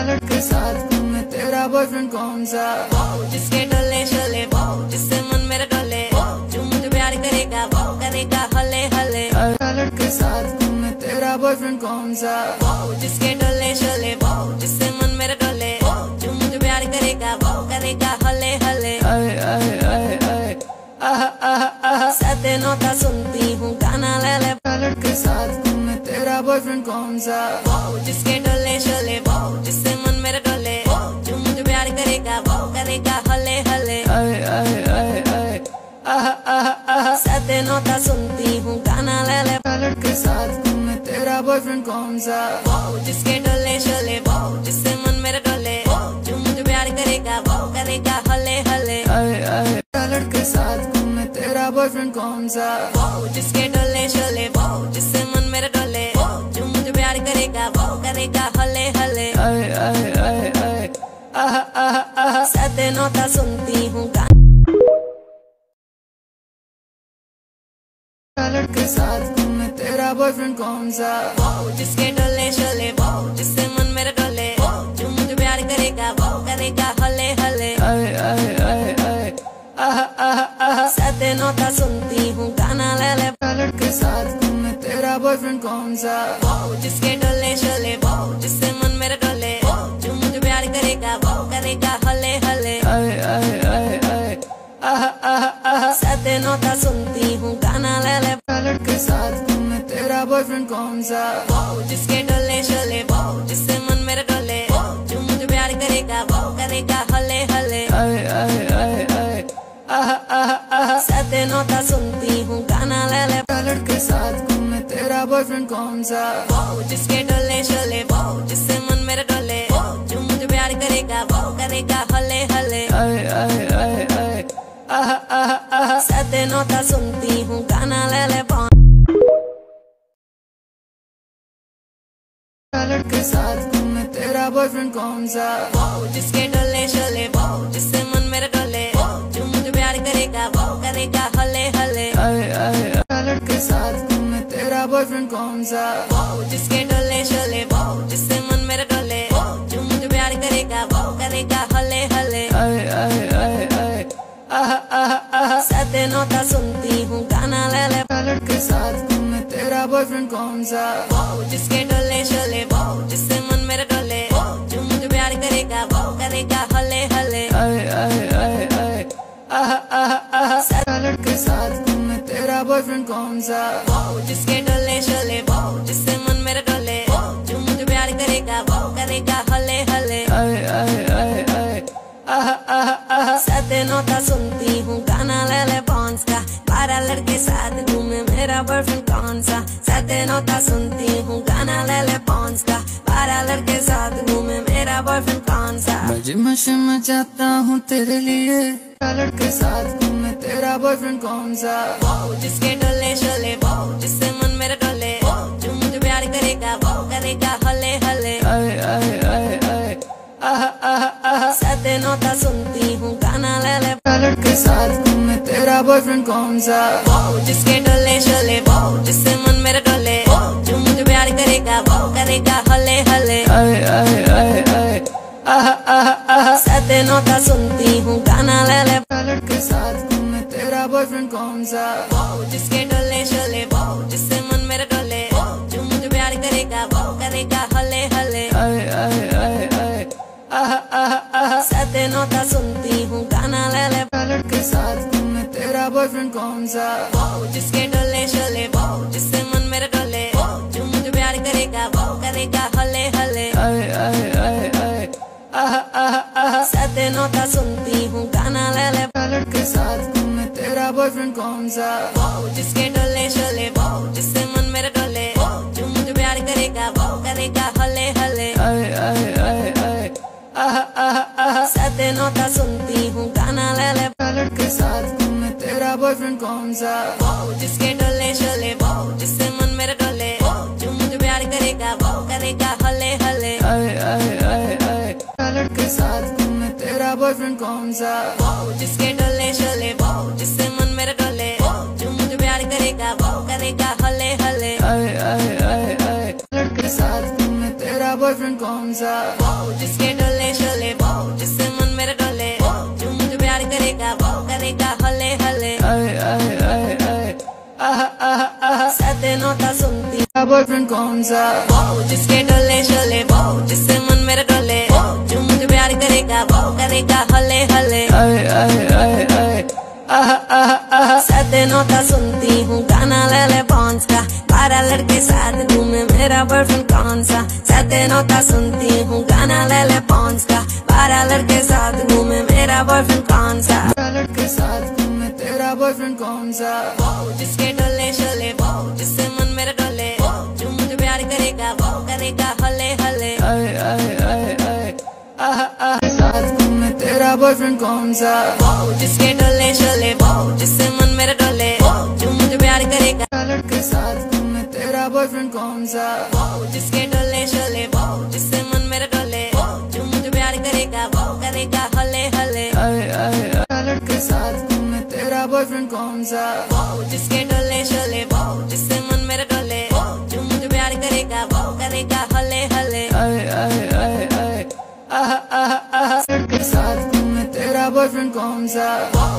लड़के साथ घूमे तेरा बॉयफ्रेंड कौन सा? जिसके डोले शोले जिससे मन मेरा डोले, जो मुझे प्यार करेगा वो करेगा हले हले। लड़के साथ घूमे तेरा बॉयफ्रेंड कौन सा? जिसके डोले शोले जिससे मन मेरा डोले, जो मुझे प्यार करेगा वो करेगा हले हले। सते नोता सुनती हूँ गाना ले ले। लड़के साथ घूमे तेरा बॉयफ्रेंड कौन सा? जिसके डोले शोले जिससे मन मेरा डोले, जो मुझे प्यार करेगा वो करेगा हले हले। सते नोता सुनती हूँ गाना ले ले। लड़के साथ घूमे तेरा बॉयफ्रेंड कौन सा? जिसके डोले शोले जिससे मन मेरा डोले, जो मुझे प्यार करेगा वो करेगा हले हले। लड़के साथ घूमे तेरा बॉयफ्रेंड कौन सा? जिसके डोले शोले जिससे मन मेरा डोले, जो मुझे प्यार करेगा वो करेगा हले हले। सते नोता सुनती हूँ लड़के साथ घूमे तेरा बॉयफ्रेंड कौन सा? जिसके डोले शोले जिससे मन मेरा डोले, जो मुझे प्यार करेगा वो करेगा हले हले। सते नोता सुनती हूँ गाना ले ले। लड़के साथ घूमे तेरा बॉयफ्रेंड कौन सा? जिसके डोले शोले जिससे मन मेरा डोले, जो मुझे प्यार करेगा वो करेगा हले हले। सते नोता सुनती हूँ गाना ले ले। लड़के साथ घूमे तेरा बॉयफ्रेंड कौन सा? जिसके डोले शोले जिससे मन मेरा डोले, जो मुझे प्यार करेगा वो करेगा हले हले। सते नोता सुनती हूँ गाना ले ले। लड़के साथ घूमे तेरा बॉयफ्रेंड कौन सा? जिसके डोले शोले जिससे मन मेरा डोले, जो मुझे प्यार करेगा वो करेगा हले हले। सते नोता सुनती हूँ गाना ले ले। लड़के साथ घूमे तेरा बॉयफ्रेंड कौन सा? जिसके डोले शोले जिससे मन मेरा डोले, जो मुझे प्यार करेगा वो करेगा हले हले। लड़के साथ घूमे तेरा बॉयफ्रेंड कौन सा? जिसके डोले शोले जिससे मन मेरा डोले, जो मुझे प्यार करेगा वो करेगा हले हले। सते नोता सुनती हूँ गाना ले ले। लड़के साथ घूमे तेरा बॉयफ्रेंड कौन सा? जिसके डोले शोले जिससे मन मेरा डोले, जो मुझे प्यार करेगा वो करेगा हले हले। लड़के साथ घूमे तेरा बॉयफ्रेंड कौन सा? जिसके डोले शोले जिससे मन मेरा डोले, जो मुझे प्यार करेगा वो करेगा हले हले। सते नोता सुनती हूँ गाना ले ले। पॉन्स का 12 लड़के साथ घूमे मेरा बॉयफ्रेंड कौन सा? सते नोता सुनती हूँ गाना ले ले। पॉन्स का 12 लड़के साथ घूमे मेरा बॉयफ्रेंड कौन सा? मैं जिम जाता हूँ तेरे लिए। लड़के साथ घूमे तेरा बॉयफ्रेंड कौन सा? जिसके डोले शोले जिससे मन मेरा डोले, जो मुझे प्यार करेगा वो करेगा हले हले। सते नोता सुनती हूँ गाना ले ले। लड़के साथ घूमे तेरा बॉयफ्रेंड कौन सा? जिसके डोले शोले जिससे मन मेरा डोले, जो मुझे प्यार करेगा वो करेगा हले हले। सते नोता सुनती हूँ गाना ले ले। लड़के साथ घूमे तेरा बॉयफ्रेंड कौन सा? जिसके डोले शोले जिससे मन मेरा डोले, जो मुझे प्यार करेगा वो करेगा हले हले। सते नोता सुनती हूँ गाना ले ले। लड़के साथ घूमे तेरा बॉयफ्रेंड कौन सा? जिसके डोले शोले जिससे मन मेरा डोले, जो मुझे प्यार करेगा वो करेगा हले हले। सते नोता सुनती हूँ गाना ले ले। लड़के साथ घूमे तेरा बॉयफ्रेंड कौन सा? जिसके डोले शोले जिससे मन मेरा डोले, जो मुझे प्यार करेगा वो करेगा हले हले। सते नोता सुनती हूँ गाना ले ले। लड़के साथ घूमे तेरा बॉयफ्रेंड कौन सा? जिसके डोले शोले जिससे मन मेरा डोले, जो मुझे प्यार करेगा वो करेगा हले हले। लड़के साथ घूमे तेरा बॉयफ्रेंड कौन सा? जिसके डोले शोले जिससे मन मेरा डोले, जो मुझे प्यार करेगा वो करेगा हले हले। लड़के साथ घूमे तेरा बॉयफ्रेंड कौन सा? वो जिसके डोले शोले, वो जिससे मन मेरा डोले, जो मुझे प्यार करेगा वो करेगा हले हले। आए आए आए आए आहा आहा आहा साथे नोता सुनती बॉयफ्रेंड कौन सा? वो जिसके डोले शोले, वो जिससे मन मेरा डोले, जो मुझे प्यार करेगा वो करेगा हले हले। आए आए आए आए आहा आहा आहा साथे नोता सुनती हूँ गाना ले ले पॉन्स का, 12 लड़के साथ घूमे मेरा बॉयफ्रेंड कौन सा? साथे नोता सुनती हूँ गाना ले ले पॉन्स का, 12 लड़के साथ घूमे मेरा बॉयफ्रेंड कौन सा? लड़के साथ घूमे तेरा बॉयफ्रेंड कौन सा? वो जिसके डोले शोले, वो जिससे मन मेरा डोले, जो मुझे प्यार करेगा वो करेगा हले हले। आए आए आए आए आहा आहा साथ घूमे तेरा बॉयफ्रेंड कौन सा? वो जिसके डोले शोले, वो जिससे मन मेरा डोले, जो मुझे प्यार करेगा। लड़के साथ घूमे तेरा बॉयफ्रेंड कौन सा? वो जिसके डोले शोले, वो जिससे मन मेरा डोले, जो मुझे प्यार करेगा वो करेगा हले हले। आए आए आए लड़के साथ घूमे तेरा बॉयफ्रेंड कौन सा? वो जिसके डोले शोले, वो जिससे मन मेरा डोले, जो मुझे प्यार करेगा वो करेगा हले हले। आए आए आए आए आहा आहा आहा लड़के साथ घूमे तेरा बॉयफ्रेंड कौन सा? वो